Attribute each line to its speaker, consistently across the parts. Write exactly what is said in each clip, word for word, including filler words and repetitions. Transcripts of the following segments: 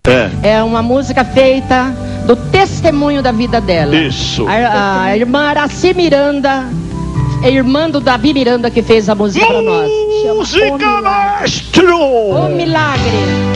Speaker 1: É.
Speaker 2: É uma música feita do testemunho da vida dela.
Speaker 1: Isso.
Speaker 2: A, a irmã Araci Miranda, a irmã do Davi Miranda, que fez a música pra nós.
Speaker 1: Música Maestro!
Speaker 2: O Milagre.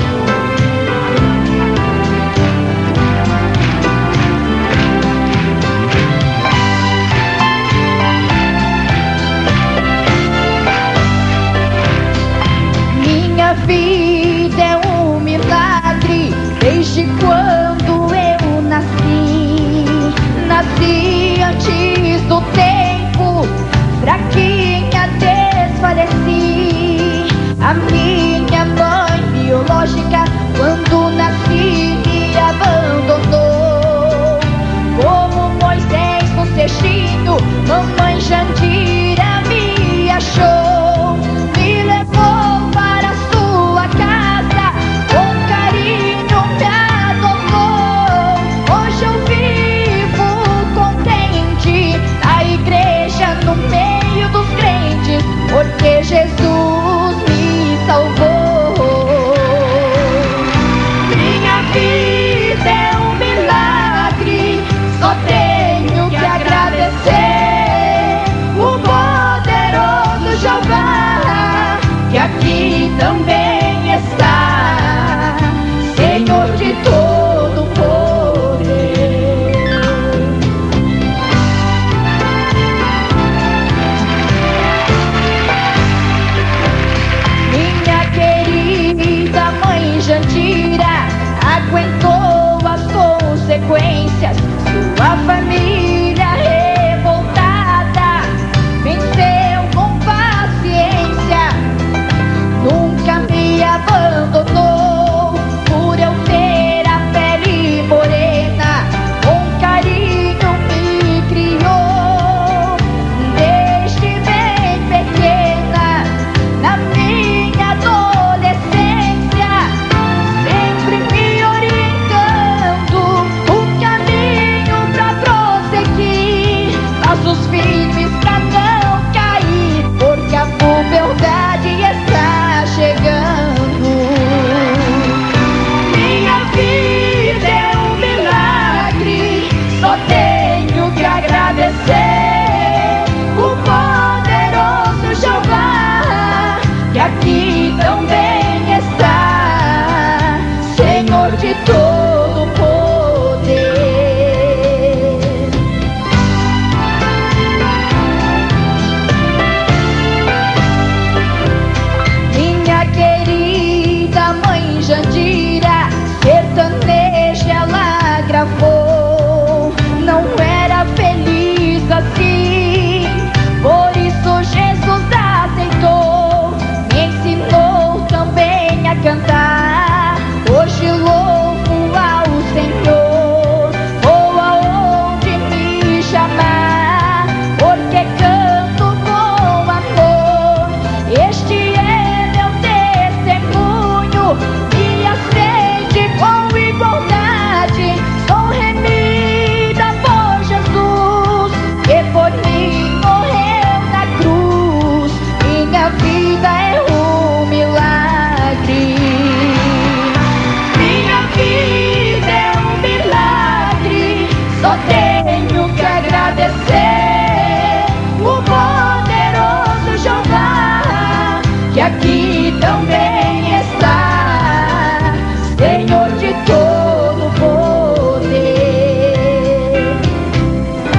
Speaker 3: Minha vida é um milagre desde quando eu nasci. Nasci antes do tempo, fraquinha, desfaleci. A minha mãe biológica, quando nasci, me abandonou. Como Moisés no cestinho, mamãe Jandira me achou. Me levou para sua casa, com carinho me adotou. Hoje eu vivo contente na igreja, no meio dos crentes, porque Jesus me salvou. Minha vida é um milagre, só tenho que agradecer o poderoso Jeová, que aqui também está, Senhor de todo poder. Minha querida mãe Jandira aguentou as consequências. Sua família revoltada venceu com paciência. Nunca me abandonou por eu ter a pele morena. Com carinho me criou desde bem pequena. Na minha adolescência, sempre me orientando o caminho pra prosseguir, passos firmes pra não cair, porque a puberdade está chegando. Minha vida é um milagre, só tenho que agradecer o poderoso Jeová, que aqui também está, Senhor de todo poder. Minha querida mãe Jandira, sertaneja ela gravou. Não era feliz assim, por isso Jesus aceitou. Me ensinou também a cantar. Hoje louvo ao Senhor, vou aonde me chamar, porque canto com amor. Este é meu testemunho, me aceite com igualdade. Sou remida por Jesus, que por mim morreu na cruz. Minha vida é um milagre. Minha vida é um milagre, só tenho que agradecer o poderoso Jeová, que aqui também está, Senhor de todo poder.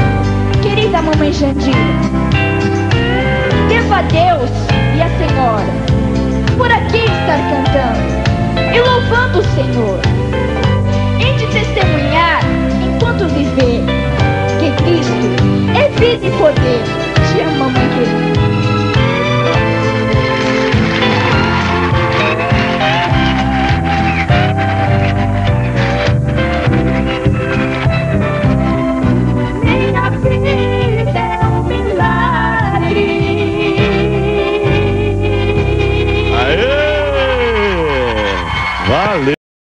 Speaker 3: Querida mamãe Jandira, devo a Deus e a Senhora